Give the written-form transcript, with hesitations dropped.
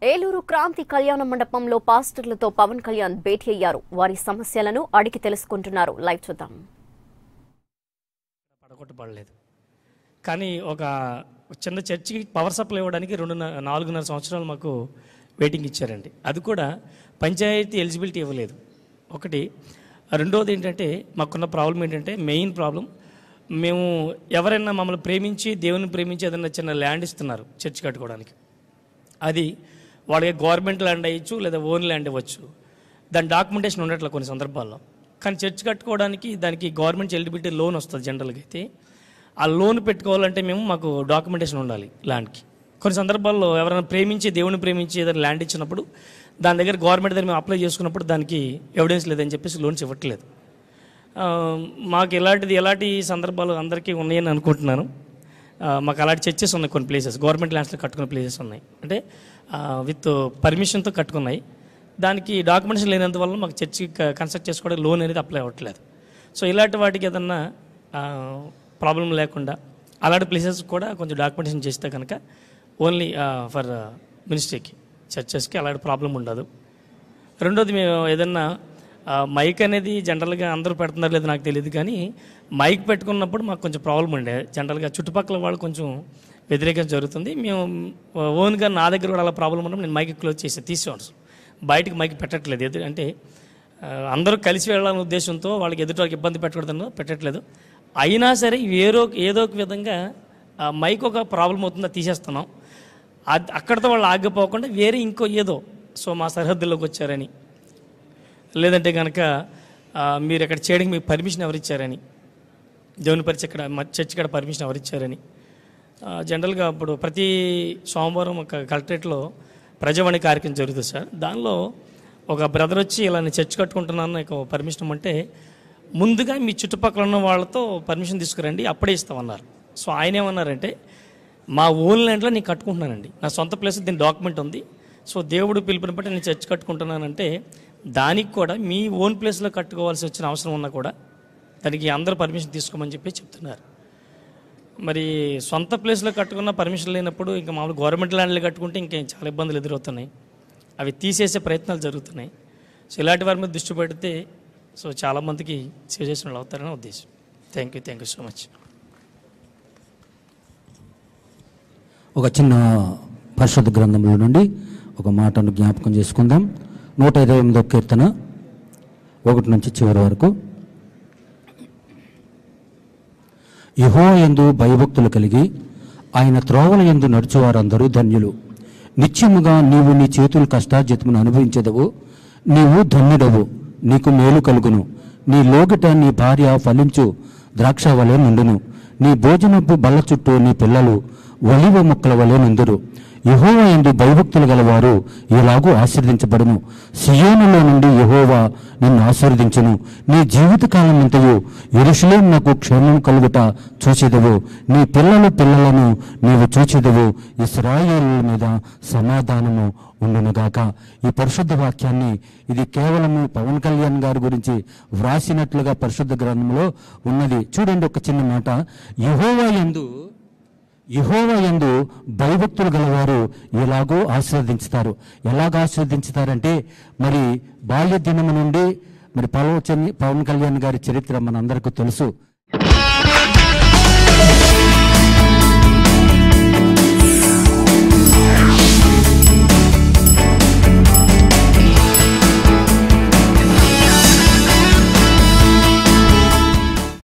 ఏలూరు క్రాంతి కళ్యాణ మండపంలో పాస్టర్లతో పవన్ కళ్యాణ్ భేటీ అయ్యారు. వారి సమస్యలను అడిగి తెలుసుకుంటున్నారు. లైవ్ చూద్దాం. పడగొట్టబడలేదు, కానీ ఒక చిన్న చర్చికి పవర్ సప్లై ఇవ్వడానికి 4.5 సంవత్సరాలు మాకు వెయిటింగ్ ఇచ్చారండి. అది కూడా పంచాయతీ ఎలిజిబిలిటీ ఇవ్వలేదు. ఒకటి. రెండోది ఏంటంటే మాకున్న ప్రాబ్లం ఏంటంటే, మెయిన్ ప్రాబ్లం, మేము ఎవరైనా మమ్మల్ని ప్రేమించి దేవుని ప్రేమించి ఏదైనా చిన్న ల్యాండ్ ఇస్తున్నారు చర్చ్ కట్టుకోవడానికి. అది వాళ్ళకి గవర్నమెంట్ ల్యాండ్ అయ్యచ్చు, లేదా ఓన్ ల్యాండ్ ఇవ్వచ్చు. దాని డాక్యుమెంటేషన్ ఉండట్లే కొన్ని సందర్భాల్లో. కానీ చర్చ్ కట్టుకోవడానికి దానికి గవర్నమెంట్ ఎలిజిబిలిటీ లోన్ వస్తుంది జనరల్గా. అయితే ఆ లోన్ పెట్టుకోవాలంటే మాకు డాక్యుమెంటేషన్ ఉండాలి ల్యాండ్కి. కొన్ని సందర్భాల్లో ఎవరైనా ప్రేమించి దేవుని ప్రేమించి ఏదైనా ల్యాండ్ ఇచ్చినప్పుడు దాని దగ్గర గవర్నమెంట్ దగ్గర మేము అప్లై చేసుకున్నప్పుడు దానికి ఎవిడెన్స్ లేదని చెప్పేసి లోన్స్ ఇవ్వట్లేదు. మాకు ఎలాంటి సందర్భాలు అందరికీ ఉన్నాయని అనుకుంటున్నాను. మాకు అలాంటి చర్చెస్ ఉన్నాయి, కొన్ని ప్లేసెస్ గవర్నమెంట్ ల్యాండ్స్లో కట్టుకున్న ప్లేసెస్ ఉన్నాయి. అంటే విత్ పర్మిషన్తో కట్టుకున్నాయి. దానికి డాక్యుమెంటేషన్ లేనందువల్ల మాకు చర్చి కన్స్ట్రక్ట్ చేసుకోవడానికి లోన్ అనేది అప్లై అవ్వట్లేదు. సో ఇలాంటి వాటికి ఏదన్నా ప్రాబ్లం లేకుండా అలాంటి ప్లేసెస్ కూడా కొంచెం డాక్యుమెంటేషన్ చేస్తే కనుక ఓన్లీ ఫర్ మినిస్ట్రీకి, చర్చెస్కి అలాంటి ప్రాబ్లం ఉండదు. రెండోది, మేము ఏదన్నా మైక్ అనేది జనరల్గా అందరూ పెడుతున్నారు లేదు నాకు తెలియదు, కానీ మైక్ పెట్టుకున్నప్పుడు మాకు కొంచెం ప్రాబ్లం ఉండే. జనరల్గా చుట్టుపక్కల వాళ్ళు కొంచెం వ్యతిరేకం జరుగుతుంది. మేము ఓన్గా నా దగ్గర కూడా అలా ప్రాబ్లం ఉన్నప్పుడు నేను మైక్ క్లోజ్ తీసేవాడు. బయటకు మైక్ పెట్టట్లేదు. అంటే అందరూ కలిసి వెళ్ళాలనే ఉద్దేశంతో వాళ్ళకి ఎదుటి ఇబ్బంది పెట్టట్లేదు. అయినా సరే ఏదో ఒక విధంగా మైక్ ఒక ప్రాబ్లం అవుతుందో తీసేస్తున్నాం. అక్కడితో వాళ్ళు ఆగిపోకుండా వేరే ఇంకో ఏదో, సో మా సరిహద్దుల్లోకి వచ్చారని, లేదంటే కనుక మీరు ఇక్కడ చేయడానికి మీకు పర్మిషన్ ఎవరిచ్చారని, దేవుని పరిచయం ఇక్కడ చర్చ్ ఇక్కడ పర్మిషన్ ఎవరిచ్చారని. జనరల్గా ఇప్పుడు ప్రతి సోమవారం ఒక కలెక్టరేట్లో ప్రజావాణి కార్యక్రమం జరుగుతుంది సార్. దానిలో ఒక బ్రదర్ వచ్చి ఇలా నేను చర్చ్ కట్టుకుంటున్నాను, నాకు పర్మిషన్ ఇవ్వమంటే ముందుగా మీ చుట్టుపక్కల ఉన్న వాళ్ళతో పర్మిషన్ తీసుకురండి, అప్పుడే ఇస్తామన్నారు. సో ఆయన ఏమన్నారంటే, మా ఓన్ ల్యాండ్లో నేను కట్టుకుంటున్నానండి, నా సొంత ప్లేస్ దీని డాక్యుమెంట్ ఉంది, సో దేవుడు పిలుపుని బట్టి నేను చర్చ్ కట్టుకుంటున్నానంటే దానికి కూడా మీ ఓన్ ప్లేస్లో కట్టుకోవాల్సి వచ్చిన అవసరం ఉన్నా కూడా దానికి అందరూ పర్మిషన్ తీసుకోమని చెప్పి చెప్తున్నారు. మరి సొంత ప్లేస్లో కట్టుకున్న పర్మిషన్ లేనప్పుడు ఇంకా మామూలు గవర్నమెంట్ ల్యాండ్లో కట్టుకుంటే ఇంకేం చాలా ఇబ్బందులు ఎదురవుతున్నాయి. అవి తీసేసే ప్రయత్నాలు జరుగుతున్నాయి. సో ఇలాంటి వారి మీద దృష్టి పెడితే సో చాలామందికి సేవ్ చేసిన వాళ్ళు అవుతారని ఉద్దేశం. Thank you so much. ఒక చిన్న పరిశుద్ధ గ్రంథంలో నుండి ఒక మాటను జ్ఞాపకం చేసుకుందాం. 128వ కీర్తన 1 నుంచి చివరి వరకు. యెహోవా యందు భయభక్తులు కలిగి ఆయన త్రోవల యందు నడుచువారందరూ ధన్యులు. నిత్యముగా నీవు నీ చేతుల కష్టార్జితమును అనుభవించెదవు. నీవు ధన్యుడవు, నీకు మేలు కలుగును. నీ లోగిట నీ భార్య ఫలించు ద్రాక్ష వలె నుండును. నీ భోజనపు బల్ల చుట్టూ నీ పిల్లలు ఒలివ మొక్కల వలె నుందురు. యెహోవా యందు భయభక్తులు గలవారు ఇలాగూ ఆశీర్వదించబడును. సియోనులో నుండి యెహోవా నిన్ను ఆశీర్వదించును. నీ జీవితకాలం అంతయు యెరూషలేమునకు క్షేమం కలుగుట చూచెదవు. నీ పిల్లలను నీవు చూచెదవు. ఇశ్రాయేలుల మీద సమాధానము ఉండునుగాక. ఈ పరిశుద్ధ వాక్యాన్ని ఇది కేవలము పవన్ కళ్యాణ్ గారి గురించి వ్రాసినట్లుగా పరిశుద్ధ గ్రంథంలో ఉన్నది. చూడండి, ఒక చిన్న మాట. యెహోవా యందు భయభక్తులు గలవారు ఎలాగో ఆశీర్వదించుతారు. ఎలాగ ఆశీర్వదించుతారంటే, మరి బాల్య దినము నుండి మరి పవన్ కళ్యాణ్ గారి చరిత్ర మనందరికీ తెలుసు.